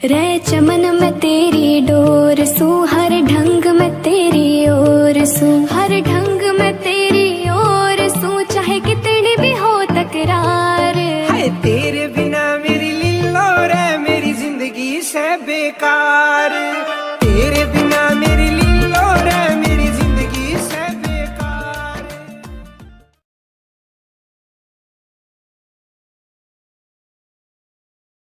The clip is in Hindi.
रे चमन में तेरी डोर सू, हर ढंग में तेरी ओर सू, हर ढंग में तेरी ओर सू, चाहे कितनी भी हो तकरार। हाय तेरे बिना मेरी लिल्लो रे, मेरी जिंदगी से बेकार।